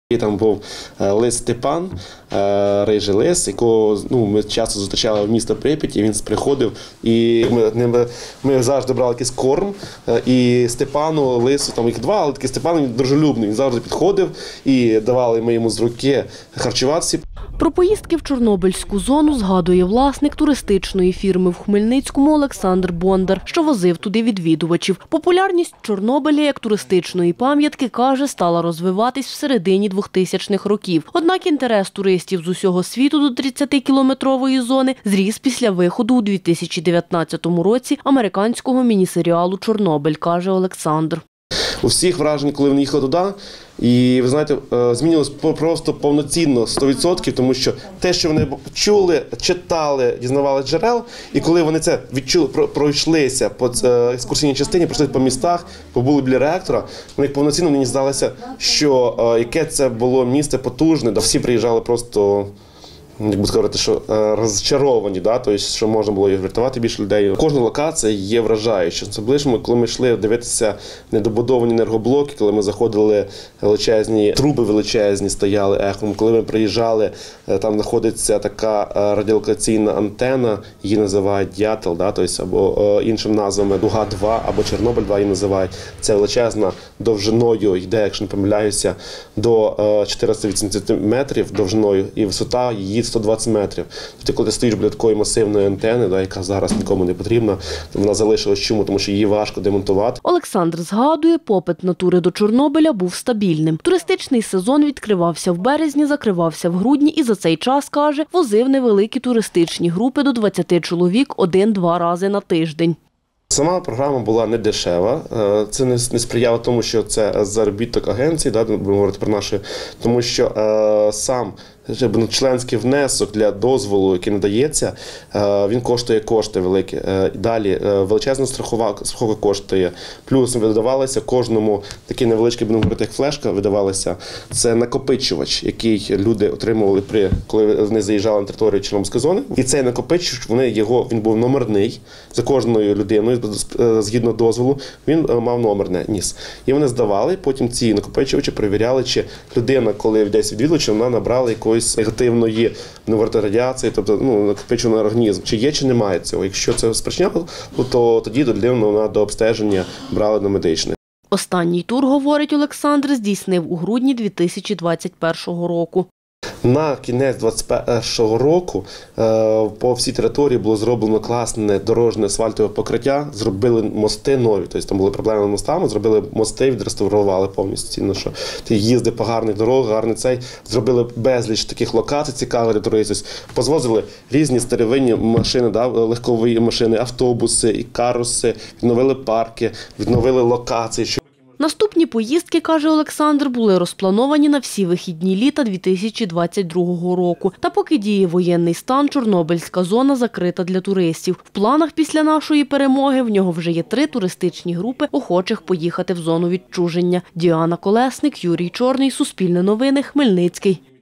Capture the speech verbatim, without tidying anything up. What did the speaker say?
Там був лис Степан, рижий лис, якого ну, ми часто зустрічали в місті Прип'яті, він приходив, і ми, ми завжди брали якийсь корм, і Степану, лису, там їх два, але такий Степан він дружелюбний, він завжди підходив, і давали ми йому з руки харчуватися. Про поїздки в Чорнобильську зону згадує власник туристичної фірми в Хмельницькому Олександр Бондар, що возив туди відвідувачів. Популярність Чорнобиля як туристичної пам'ятки, каже, стала розвиватись в середині двохтисячних років. Однак інтерес туристів з усього світу до тридцятикілометрової зони зріс після виходу у дві тисячі дев'ятнадцятому році американського міні-серіалу «Чорнобиль», каже Олександр. У всіх вражень, коли вони їхали туди, і, ви знаєте, змінилось просто повноцінно сто відсотків, тому що те, що вони чули, читали, дізнавали джерел, і коли вони це відчули, пройшлися по екскурсійній частині, пройшли по містах, побули біля реактора, вони повноцінно мені здалося, що яке це було місце потужне, де всі приїжджали просто, як би сказати, що розчаровані, да? Тобто, що можна було врятувати більше людей. Кожна локація є вражаюча. Особливо, коли ми йшли дивитися недобудовані енергоблоки, коли ми заходили, величезні труби величезні стояли ехом. Коли ми приїжджали, там знаходиться така радіолокаційна антена, її називають «Дятел», да? Тобто, або іншим назвами «Дуга два» або «Чорнобиль два» її називають. Це величезна довжиною, йде, якщо не помиляюся, до чотириста вісімдесят метрів довжиною, і висота її сто двадцять метрів. Тобто, коли ти стоїш біля такої масивної антени, да, яка зараз нікому не потрібна, вона залишилась чому? Тому що її важко демонтувати. Олександр згадує, попит на тури до Чорнобиля був стабільним. Туристичний сезон відкривався в березні, закривався в грудні і за цей час, каже, возив невеликі туристичні групи до двадцяти чоловік один-два рази на тиждень. Сама програма була не дешева, це не сприяло тому, що це заробіток агенції, да, будемо говорити про наші, тому що е, сам членський внесок для дозволу, який надається, він коштує кошти великі. Далі величезна страхова страховка коштує. Плюс видавалося кожному такий невеличкий, будемо говорити, як флешка, видавалося. Це накопичувач, який люди отримували, при, коли вони заїжджали на територію Чорнобильської зони. І цей накопичувач, вони його, він був номерний. За кожною людиною, згідно дозволу, він мав номер ніс. І вони здавали, потім ці накопичувачі перевіряли, чи людина, коли десь відвідувала, чи вона набрала якоїсь негативної радіації, тобто ну, накопичений організм. Чи є, чи немає цього. Якщо це спричиняло, то тоді людину до обстеження брали на медичне. Останній тур, говорить Олександр, здійснив у грудні дві тисячі двадцять першого року. На кінець двадцять першого року по всій території було зроблено класне дорожне асфальтове покриття, зробили мости нові, тобто там були проблеми з мостами, зробили мости, відреставрували повністю, що ти їзди по гарних дорогах, гарний цей, зробили безліч таких локацій цікавих для туристів, позвозили різні старовинні машини, да, легкові машини, автобуси і каруси, відновили парки, відновили локації. Наступні поїздки, каже Олександр, були розплановані на всі вихідні літа дві тисячі двадцять другого року. Та поки діє воєнний стан, Чорнобильська зона закрита для туристів. В планах після нашої перемоги в нього вже є три туристичні групи охочих поїхати в зону відчуження. Діана Колесник, Юрій Чорний, Суспільне новини, Хмельницький.